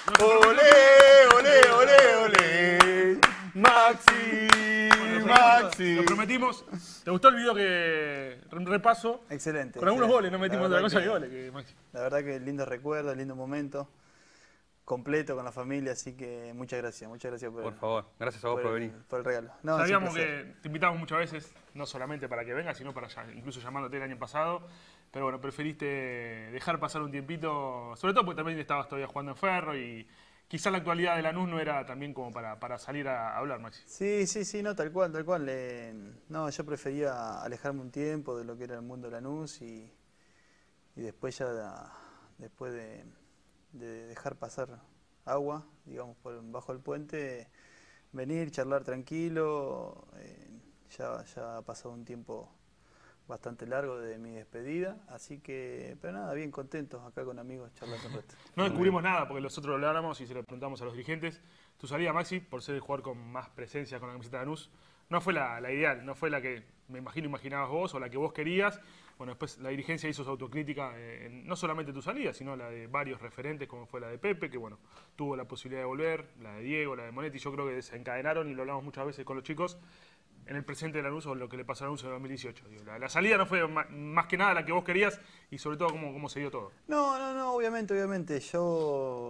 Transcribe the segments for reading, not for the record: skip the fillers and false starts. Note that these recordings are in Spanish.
Olé, olé, olé, olé. Maxi, Maxi. Lo prometimos. ¿Te gustó el video que un repaso? Excelente. Con algunos goles, no metimos otra cosa que que goles. Que Maxi. La verdad que lindo recuerdo, lindo momento. Completo con la familia, así que muchas gracias Por favor, gracias a vos por venir. Por el regalo. No, Sabíamos que te invitamos muchas veces, no solamente para que vengas, sino para incluso llamándote el año pasado. Pero bueno, preferiste dejar pasar un tiempito, sobre todo porque también estabas todavía jugando en Ferro y quizás la actualidad de Lanús no era también como para salir a hablar, Maxi. Sí, no, tal cual. No, yo prefería alejarme un tiempo de lo que era el mundo de Lanús y después ya, después de dejar pasar agua, digamos, bajo el puente, venir, charlar tranquilo. Ya ha pasado un tiempo bastante largo de mi despedida, así que, pero nada, bien contentos acá con amigos charlando un rato. No descubrimos nada porque nosotros lo hablamos y se lo preguntamos a los dirigentes. Tu salida, Maxi, por ser el jugador con más presencia con la camiseta de Lanús, no fue la ideal, no fue la que me imaginabas vos o la que vos querías. Bueno, después la dirigencia hizo su autocrítica, no solamente tu salida, sino la de varios referentes, como fue la de Pepe, que bueno, tuvo la posibilidad de volver, la de Diego, la de Monetti. Yo creo que desencadenaron, y lo hablamos muchas veces con los chicos, en el presente de Lanús o lo que le pasó a Lanús en 2018. Digo, la salida no fue más que nada la que vos querías y sobre todo cómo se dio todo. No, obviamente. Yo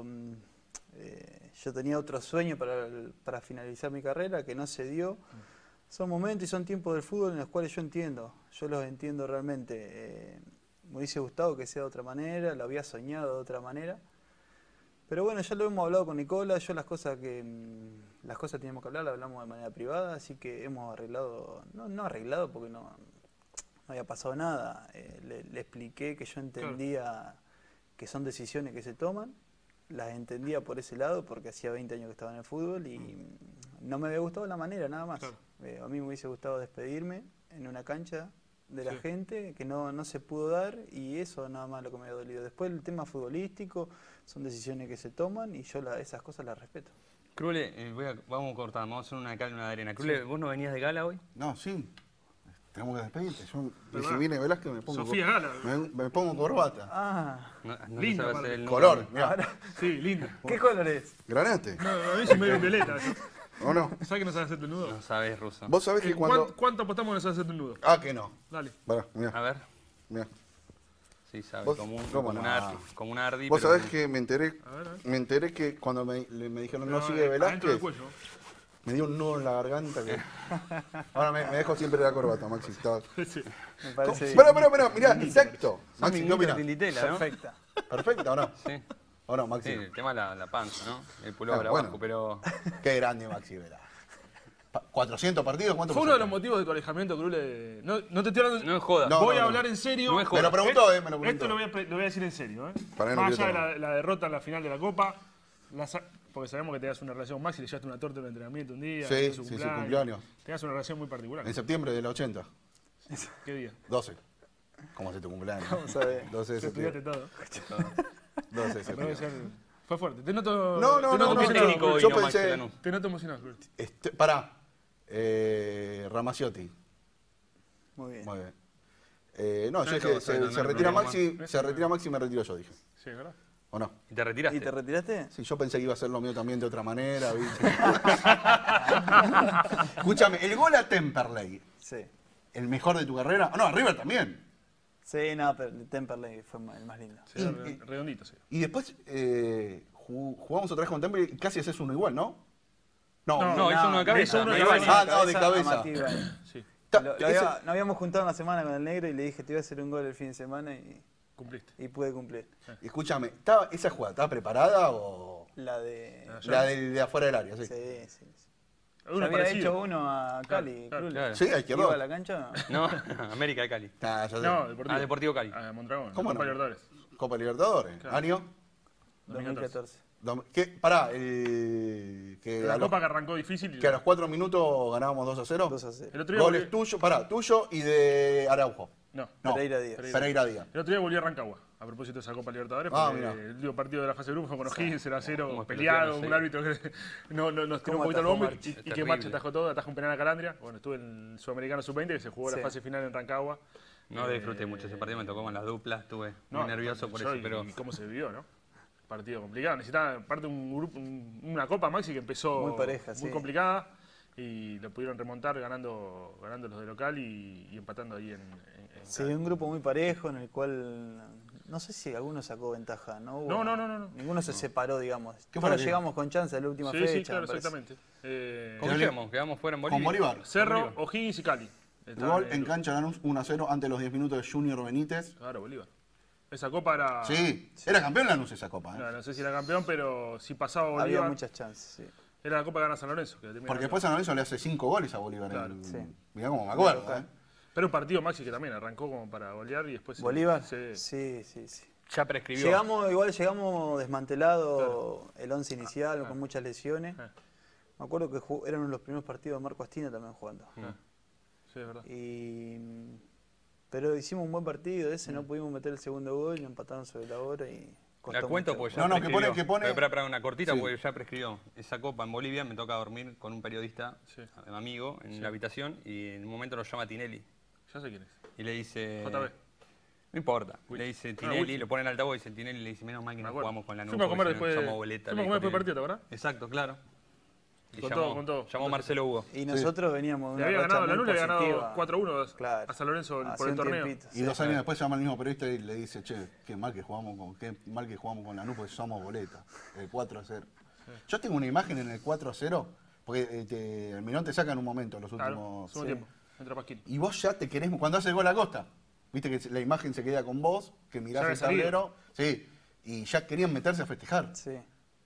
tenía otro sueño para finalizar mi carrera que no se dio. Son momentos y son tiempos del fútbol en los cuales yo los entiendo realmente. Me hubiese gustado que sea de otra manera, lo había soñado de otra manera. Pero bueno, ya lo hemos hablado con Nicola, las cosas teníamos que hablar, las hablamos de manera privada, así que hemos arreglado, no arreglado porque no había pasado nada. Le expliqué que yo entendía que son decisiones que se toman, las entendía por ese lado porque hacía 20 años que estaba en el fútbol y no me había gustado la manera, nada más. Claro. A mí me hubiese gustado despedirme en una cancha de la gente, que no se pudo dar, y eso nada más lo que me había dolido. Después el tema futbolístico son decisiones que se toman y yo esas cosas las respeto. Crule, vamos cortando, vamos a hacer una cal y una de arena. Crule, ¿vos no venías de gala hoy? No, sí. Tenemos que despedirte. Si viene Velázquez me pongo... Sofía Gala. Me pongo corbata. Ah, No linda, se sabe hacer el Color, número. mirá. Sí, linda. ¿qué color es? Granate. No, a mí sí medio violeta. ¿O no? ¿Sabes que no sabes hacerte el nudo? No sabes ruso. Vos sabés que cuando... ¿Cuánto apostamos que no sabes hacerte el nudo? Ah, que no. Dale. Pará, mirá. A ver. Mirá. Sí, sabe, ¿Vos? como ¿Cómo un no? ardi. Vos pero sabés que me enteré que cuando me dijeron no sigue Adentro del Velázquez, cuello. me dio un nudo en la garganta que... Ahora me dejo siempre la corbata, Maxi. Sí. Me parece Esperá, mirá, exacto. Maxi, ¿qué opinás? Tinditela, ¿no? perfecta. ¿Perfecto o no? Sí. ¿O no, Sí, Maxi? el tema es la panza, ¿no? El pullover Bueno. abajo, pero... Qué grande Maxi Vela. 400 partidos, ¿cuánto Fue uno de pasó? los motivos de tu alejamiento, Crule. No te estoy hablando... No es joda. No, voy a hablar en serio. No es joda. Me lo preguntó, me lo preguntó. Esto lo voy a decir en serio, Para él no Más quiero allá de tomar. la derrota en la final de la Copa, porque sabemos que tenías una relación con Maxi, le llevaste una torta en el entrenamiento un día, Sí, su sí, su cumpleaños. Tenías una relación muy particular. En septiembre del 80. ¿Qué día? 12. ¿Cómo hace tu cumpleaños? Vamos a ver. 12 de Estudiaste septiembre. todo. 12 de Debe septiembre. ser- Fue fuerte. Te noto, No, te no, noto no, emocionado, técnico Crule. hoy, Yo no Maxi pensé- Lanús. Te noto emocionado, Crule. Pará. Ramaciotti. Muy bien. Muy bien. No, yo No, dije, no, se no, retira no, Maxi, se retira Maxi y me retiro yo, dije. Sí, ¿verdad? ¿O no? ¿Y te retiraste? ¿Y te retiraste? Sí, yo pensé que iba a ser lo mío también de otra manera, ¿viste? Escúchame, el gol a Temperley, Sí. ¿el mejor de tu carrera? No, a River también. Sí, no, pero el Temperley fue el más lindo. Sí, redondito, sí. Y después jugamos otra vez con Temperley y casi haces uno igual, ¿no? No, No, hizo uno de cabeza. hizo uno de no, cabeza. Iván. Ah, no, de cabeza. a Mati Ibáñez. Sí, Nos habíamos juntado una semana con el negro y le dije, te voy a hacer un gol el fin de semana cumpliste. y pude cumplir. Escúchame, ¿esa jugada estaba preparada o...? La de... La de afuera del área, sí. Sí. Uno Ya había parecido. hecho uno a Cali, Claro, Crule. claro. Sí, a izquierdo. ¿Iba a la cancha o no? No, América de Cali. Ah, ya sé. No, Deportivo. Deportivo Cali. Mondragón. ¿Cómo Copa no? Libertadores. Copa Libertadores. Claro. ¿Año? 2014. ¿Qué? Pará, que La a los, Copa que arrancó difícil. que a los 4 minutos ganábamos 2-0. 2-0. El otro día Goles tuyos, tuyo y de Araujo. No. No, Pereira Díaz. Pereira Díaz. El otro día volví a Rancagua, a propósito de esa Copa Libertadores, Ah, porque mirá. el último partido de la fase de grupo fue con O'Higgins, 0-0, Cómo peleado, explotaron, un sí. árbitro que nos tiró un ¿Cómo poquito al atajó bombo Marchi? y que Terrible. Marchi atajó todo, atajó un penal a Calandria. Bueno, estuve en el Sudamericano Sub-20, que se jugó la Sí. fase final en Rancagua. No disfruté mucho ese partido, me tocó con las duplas, estuve No, muy nervioso por yo eso, y- pero... y cómo se vivió, ¿no? Partido complicado. Necesitaba, aparte, un grupo, una Copa Maxi que empezó Muy pareja, muy sí. complicada y lo pudieron remontar ganando los de local y empatando ahí en Sí, un grupo muy parejo en el cual no sé si alguno sacó ventaja, ¿no? No. Ninguno se separó, digamos. ¿Qué fue Todos la llegamos con chance a la última Sí, fecha. sí, claro, me parece. exactamente. ¿Cómo quedamos fuera en Bolivia? Con Bolívar. Cerro, O'Higgins y Cali. Gol en cancha Lanús 1-0 ante los 10 minutos de Junior Benítez. Claro, Bolívar. Esa copa era... Sí, era campeón Lanús esa copa. No sé si era campeón, pero si pasaba Había Bolívar... muchas chances, sí. Era la copa que gana San Lorenzo. Que la termina Porque ganando. después San Lorenzo le hace 5 goles a Bolívar. Claro. Sí. Mirá cómo me acuerdo. Pero un partido Maxi que también arrancó como para golear y después... ¿Bolívar? Sí. Sí. Ya prescribió. Igual llegamos desmantelado el 11 inicial, con muchas lesiones. Ah. Me acuerdo que eran uno de los primeros partidos de Marco Astina también jugando. Sí, es verdad. Pero hicimos un buen partido, no pudimos meter el segundo gol, y empataron sobre la hora y La costó cuento mucho. pues ya No, prescribió. que pone- Espera, una cortita Sí. porque ya prescribió. Esa copa en Bolivia me toca dormir con un periodista, Sí. amigo, en la habitación y en un momento lo llama Tinelli Ya sé quién es. y le dice... JB. No importa. Wiki. Le dice Ah, Tinelli, Wiki. lo pone en altavoz y dice Tinelli, le dice, menos mal que Me no acuerdo. jugamos con la Fuimos a comer porque si no después de... somos boleta. Fuimos a comer después del partido, ¿te acordás? Exacto, claro. Y Con llamó, todo. llamó Marcelo Hugo. Y nosotros veníamos de Le una había racha ganado, la muy Lanús le había positiva. ganado 4-1 Claro. a San Lorenzo Hace por el un torneo. tiempito, Y sí. 2 años después llama al mismo periodista y le dice, che, qué mal que jugamos con Lanús porque somos boleta. 4-0. Yo tengo una imagen en el 4-0, porque el Mirón te saca en un momento los Claro, últimos... segundo tiempo. Entra Pasquini. Y vos ya te querés, cuando hace el gol a Costa, viste que la imagen se queda con vos, que mirás Ya el había salido. tablero, sí, y ya querían meterse a festejar. Sí,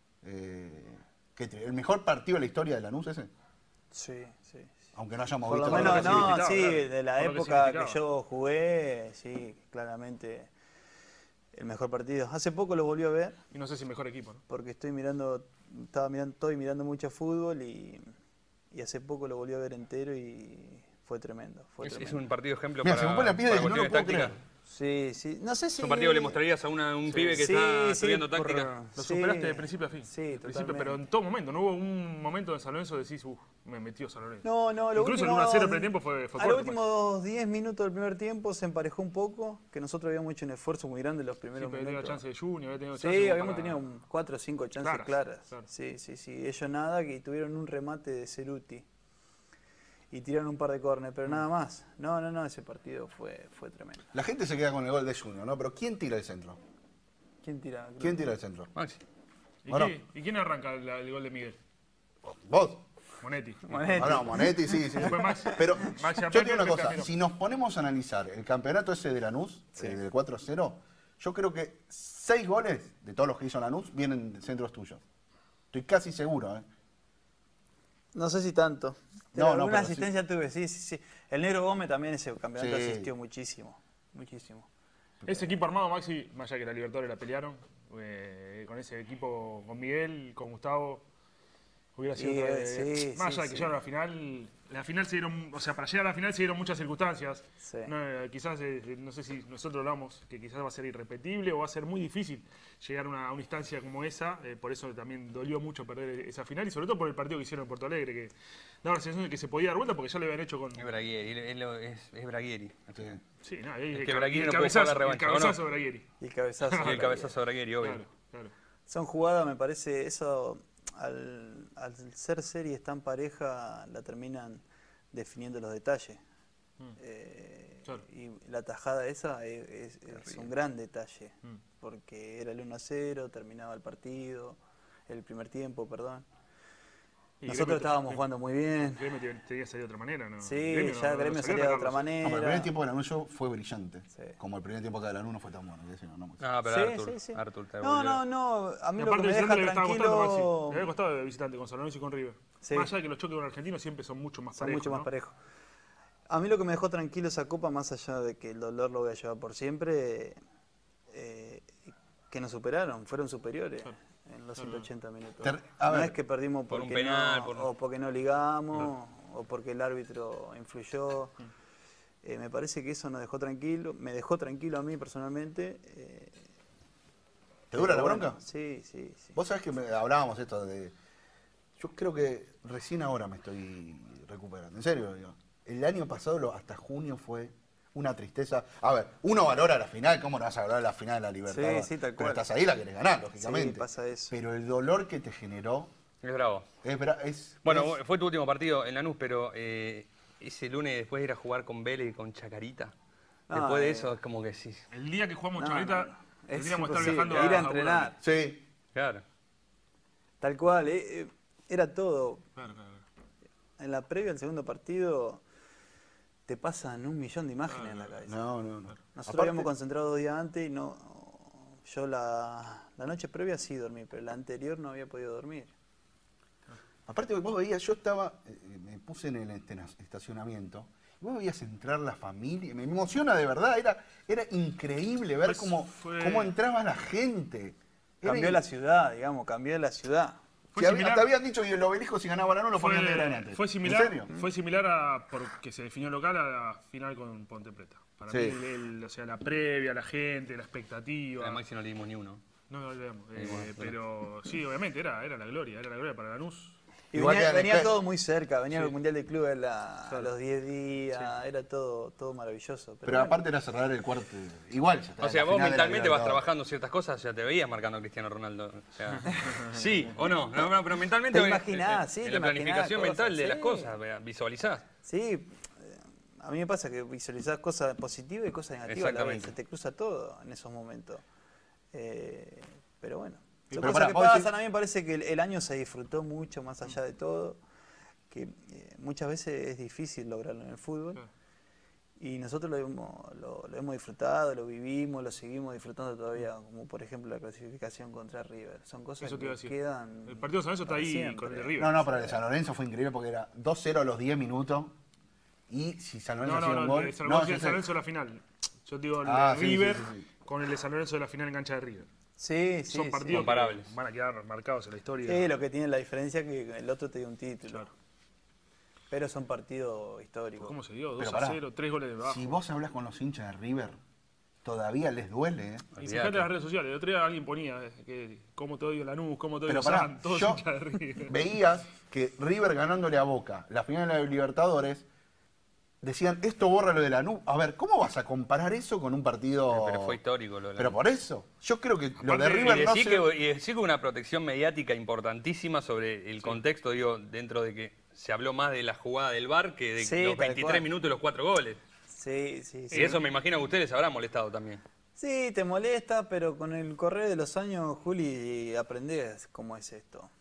El mejor partido de la historia de Lanús ese, sí. aunque no hayamos Por lo visto... menos, que no, significaba, sí, claro. de la Por lo que época que significaba. yo jugué, sí, claramente el mejor partido. Hace poco lo volví a ver, Y no sé si mejor equipo, ¿no? porque estoy mirando mucho fútbol y hace poco lo volví a ver entero y fue tremendo. Es un partido ejemplo Mira, para, se me pone la piel de para que no lo cuestiones puedo tácticas. creer. Sí, no sé si... Es un partido que le mostrarías a un pibe que está estudiando táctica. Lo sí, superaste de principio a fin. Sí, De principio, totalmente. pero en todo momento. No hubo un momento de San Lorenzo que decís, me metió San Lorenzo. No, lo Incluso último, el 1-0 del primer tiempo fue a fuerte. los últimos 10 minutos del primer tiempo se emparejó un poco, que nosotros habíamos hecho un esfuerzo muy grande en los Sí, primeros pero tenía minutos. chance de Junior, había tenido Sí, chance como habíamos para- tenido 4 o 5 chances Claras, claras. claro. Sí. Ellos nada, que tuvieron un remate de Ceruti. Y tiraron un par de córner, pero nada más. No, ese partido fue tremendo. La gente se queda con el gol de Junior, ¿no? Pero ¿quién tira el centro? ¿Quién tira? ¿Quién tira el centro? Maxi. Bueno. ¿Y quién arranca el gol de Miguel? ¿Vos? Monetti. Monetti. No, Monetti, sí. Después Maxi. Pero Maxi yo te digo una Apple, cosa, Almirón. si nos ponemos a analizar el campeonato ese de Lanús, del 4-0, yo creo que 6 goles de todos los que hizo Lanús vienen de centros tuyos. Estoy casi seguro, ¿eh? No sé si tanto. No, Pero no, alguna pero asistencia tuve, sí. El Negro Gómez también ese campeonato Sí. asistió muchísimo. Ese equipo armado, Maxi, más allá que la Libertadores la pelearon, con ese equipo, con Miguel, con Gustavo, hubiera sido... Y, otra- sí, más allá sí, de que sí. llegaron a la final se dieron, o sea, para llegar a la final se dieron muchas circunstancias. Sí. No, quizás, no sé si nosotros hablamos, que quizás va a ser irrepetible o va a ser muy difícil llegar a una instancia como esa, por eso también dolió mucho perder esa final y sobre todo por el partido que hicieron en Porto Alegre, que daba la sensación de que se podía dar vuelta porque ya lo habían hecho con... Es Braguieri, es Braguieri. Sí. Sí, no, ahí Es el que ca- Bragueri el no puede cabezazo, jugar la revancha, el ¿o no? cabezazo de Bragueri. Y el cabezazo. Y el cabezazo de Bragueri, obvio. Claro. Son jugadas, me parece, eso al ser series tan pareja la terminan definiendo los detalles. Claro. Y la tajada esa es un gran detalle, porque era el 1-0, terminaba el partido, el primer tiempo, perdón. Y Nosotros Gremio- estábamos jugando muy bien. Gremio tenía que salir de otra manera, ¿no? Sí, no- ya no Gremio salió salía a de otra atacarlos. manera. No, pero el primer tiempo de Lanús fue brillante. Sí. Como el primer tiempo de Lanús no fue tan bueno. que decir, no, Maxi. No, pero Sí. Artur te No, volvió. a mí Y lo que aparte me de deja visitante le estaba costando, Maxi. tranquilo... Le había costado de visitante con San Lorenzo y con River. Sí. Más allá de que los choques con argentinos siempre son mucho más Son parejos. mucho más ¿no? parejos. A mí lo que me dejó tranquilo esa copa, más allá de que el dolor lo voy a llevar por siempre, que nos superaron, fueron superiores en los 180 minutos. A No ver, es que perdimos por un porque penal, o porque no ligamos, o porque el árbitro influyó. Me parece que eso nos dejó tranquilo, me dejó tranquilo a mí personalmente. ¿Te dura la pero bronca? bueno, sí. Vos sabés que hablábamos esto de... Yo creo que recién ahora me estoy recuperando. En serio, digo. El año pasado hasta junio fue... una tristeza. A ver, uno valora la final, ¿cómo no vas a valorar la final de la Libertadores? Sí, tal Pero cual. estás ahí, la querés ganar, lógicamente. Sí, pasa eso. Pero el dolor que te generó Es bravo. Bueno, fue tu último partido en Lanús, pero ese lunes después de ir a jugar con Vélez y con Chacarita, después de eso es como que sí. El día que jugamos No, Chacarita, es tendríamos que estar imposible, viajando ir a Abu Dhabi. entrenar. Sí. Claro. Tal cual, era todo. Claro, claro. En la previa al segundo partido te pasan 1.000.000 de imágenes en la cabeza. No. Nosotros Aparte- habíamos concentrado 2 días antes y no. Yo la noche previa sí dormí, pero la anterior no había podido dormir. Aparte, vos veías, yo estaba, me puse en el estacionamiento, y vos veías entrar la familia, me emociona de verdad, era increíble ver cómo entraba la gente. Cambió la ciudad, digamos, cambió la ciudad. Fue Que similar- hasta habían dicho que el obelisco si ganaba la no lo ponían de granate. Fue ¿En similar, serio? fue similar a, porque se definió local, a la final con Ponte Preta. Para Sí. mí, o sea, la previa, la gente, la expectativa. A Maxi no le dimos ni uno. No le damos. Bueno, Pero sí, obviamente, era la gloria para Lanús. Y Igual venía que- todo muy cerca, venía Sí. el Mundial de Clubes a los 10 días, era todo maravilloso. Pero bueno, aparte era cerrar el cuarto. Igual, ya está, O sea, la vos final de la mentalmente vas Libertadores. trabajando ciertas cosas, ya te veías marcando a Cristiano Ronaldo. O sea, sí o no, pero mentalmente Te imaginás, sí, en te la imaginás planificación cosas, mental de las sí. cosas, visualizás. sí, a mí me pasa que visualizás cosas positivas y cosas negativas a la vez, Exactamente. se te cruza todo en esos momentos. Pero bueno, son Pero cosas pará, que vos pasan. decís- A mí me parece que el año se disfrutó mucho más allá de todo, que muchas veces es difícil lograrlo en el fútbol. Claro. Y nosotros lo hemos disfrutado, lo vivimos, lo seguimos disfrutando todavía, como por ejemplo la clasificación contra River. Son cosas Eso te iba a que decir. quedan. El partido de San Lorenzo está para ahí siempre. con el de River. No, pero el de San Lorenzo fue increíble porque era 2-0 a los 10 minutos. Y si San Lorenzo No, hacía un el gol. de San No, Lorenzo, yo el de sé. San Lorenzo de la final. Yo digo el Ah, de sí, River sí, sí. con el de San Lorenzo de la final en cancha de River. Sí, sí. Son sí. partidos Comparables. que van a quedar marcados en la historia. Sí, lo que tiene la diferencia es que el otro te dio un título. Claro. Pero son partidos históricos. ¿Cómo se dio? Pero 2-0, 3 goles de bajo. Si vos hablas con los hinchas de River, todavía les duele, ¿eh? Y fíjate las redes sociales. El otro día alguien ponía que cómo te odio Lanús, cómo te odio Pero pará, San, todos yo hinchas de River. veías que River ganándole a Boca la final de la Libertadores, decían, esto borra lo de Lanús. A ver, ¿cómo vas a comparar eso con un partido...? Pero fue histórico lo de Pero por eso, yo creo que lo de Aparte, River Y no decir, se... y decir que una protección mediática importantísima sobre el contexto, digo, dentro de que se habló más de la jugada del VAR que de Sí, los tal 23 cual. minutos y los 4 goles. Sí. Y eso me imagino que a ustedes les habrá molestado también. Sí, te molesta, pero con el correr de los años, Juli, aprendés cómo es esto.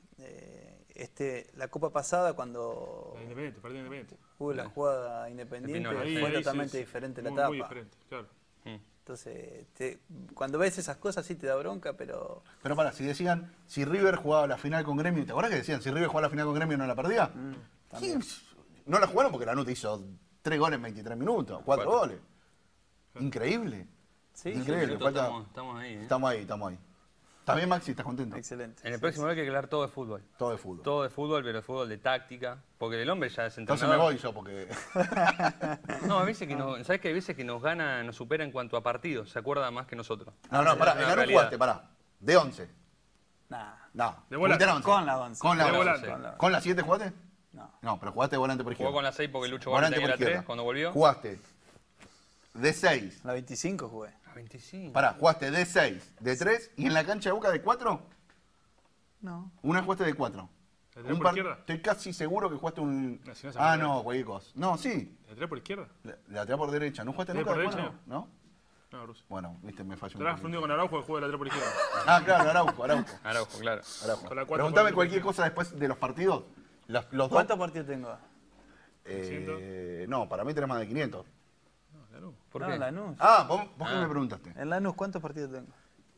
La Copa pasada, cuando La Independiente, partido Independiente. hubo la jugada independiente, Pino, fue Ahí totalmente sí, diferente la muy, etapa. Muy diferente, claro. Entonces, cuando ves esas cosas sí te da bronca, pero Pero para, si decían, si River jugaba la final con Gremio, ¿te acuerdas que decían, si River jugaba la final con Gremio no la perdía? ¿Quién? No la jugaron porque Lanús te hizo 3 goles en 23 minutos, 4 goles. Increíble. sí, Increíble. Nosotros falta- estamos ahí. Estamos ahí. También Maxi, ¿estás contento? excelente. En el Sí, próximo bloque hay que hablar todo de fútbol. Todo de fútbol. Todo de fútbol, pero fútbol de táctica. Porque el hombre ya es Entonces entrenador. me voy yo porque... No, a veces que ¿sabes que hay veces que nos gana, nos supera en cuanto a partidos? Se acuerda más que nosotros. No, pará, Es una en Lanús realidad. jugaste, pará. De 11. Nah, No. De volante. Fuiste 11. Con la 11. Con la De 11. volante. Con la- ¿Con la 7 jugaste? no. No, pero jugaste de volante por izquierda. Jugó con la 6 porque Lucho Volante Gómez por tenía la 3 izquierda. cuando volvió. Jugaste de 6. La 25 jugué. A 25. Pará, jugaste de 6, de 3 y en la cancha de Boca de 4. No. Una jugaste de 4. ¿La tiró por izquierda? Estoy casi seguro que jugaste un... No, si no se Ah, acuerda. no, cualquier cosa. No, sí. ¿La tiré por izquierda? La tiré por derecha. ¿No jugaste ¿La nunca por de derecha? 4? ¿No? No, Bruce. Bueno, viste, me falló Te un has poquito. fundido con Araujo, el juego de la tiré por izquierda. Ah, claro, Araujo. Araujo, claro. Con la 4 Preguntame por cualquier izquierda. cosa después de los partidos. Los dos. ¿Cuántos partidos tengo? No, para mí tenés más de 500. No, Lanús. ¿Por no, qué? Lanús. Ah, vos qué me preguntaste. En Lanús, ¿cuántos partidos tengo?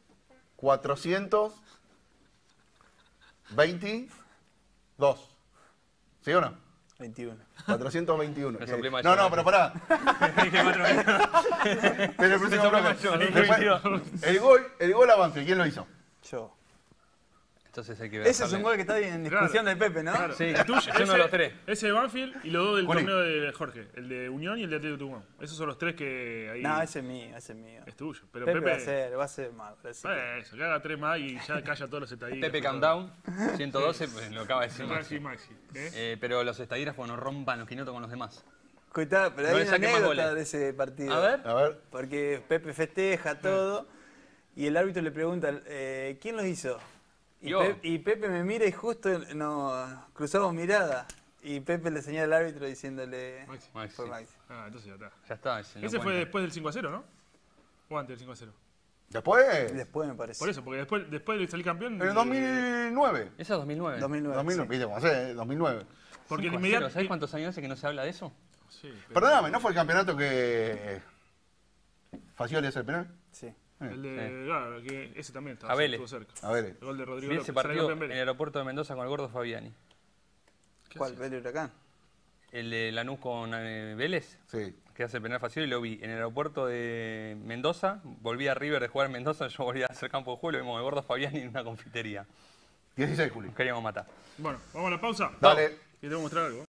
422. ¿Sí o no? 21. 421. Me soplé más No, yo, no, pero pará. Dije 4 En el próximo bloque. más yo, Después, el gol a Banfield, ¿quién lo hizo? Yo. Entonces hay que ver. Ese es un gol que está en discusión Claro. del Pepe, ¿no? Claro. Sí, El tuyo, es uno de los tres. Ese de Banfield y los dos del Juaní. torneo de Jorge. El de Unión y el de Atlético Tucumán. Esos son los tres que ahí No, ese es mío, ese es mío. es tuyo. Pero Pepe Pepe, va a ser más. así que- eso, que haga 3 más y ya calla todos los estadistas. Pepe Countdown, 112, pues lo acaba de decir Maxi, Maxi. Maxi. ¿eh? Pero los estadígrafos no rompan los quinotos con los demás. Escuchá, pero No hay le una saque más anécdota goles. de ese partido. A ver. A ver. Porque Pepe festeja todo y el árbitro le pregunta, ¿quién los hizo? Yo. Y Pepe me mira y justo nos cruzamos mirada. Y Pepe le señala al árbitro diciéndole... Maxi. Maxi. Fue Maxi. Ah, entonces ya está. Ya está. no Ese fue cuenta. después del 5-0, ¿no? O antes del 5-0. Después, Después me parece. Por eso, porque después de salir campeón... en el 2009. Eso es 2009. 2009. 2009, viste cómo hace, 2009. Porque el 5-0. inmediato... ¿Sabés cuántos años hace que no se habla de eso? Sí, pero Perdóname, ¿no fue el campeonato que Facioli hace el penal? Sí. el de... Claro, que ese también estaba A Vélez. estuvo cerca. A ver. El gol de Rodrigo Vi López. ese Salió partido campeón en el Vélez. aeropuerto de Mendoza con el gordo Fabiani. ¿Qué ¿Cuál? hacía? ¿Vélez Huracán? El de Lanús con Vélez, Sí. que hace el penal Facioli, lo vi en el aeropuerto de Mendoza. Volví a River de jugar en Mendoza, yo volví a hacer campo de juego y lo vimos el gordo Fabiani en una confitería. 16 de julio. Nos queríamos matar. Bueno, vamos a la pausa. Dale. Y te voy a mostrar algo.